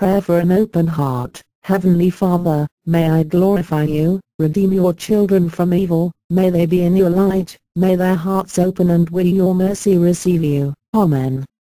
Prayer for an open heart. Heavenly Father, may I glorify you, redeem your children from evil, may they be in your light, may their hearts open and will your mercy receive you. Amen.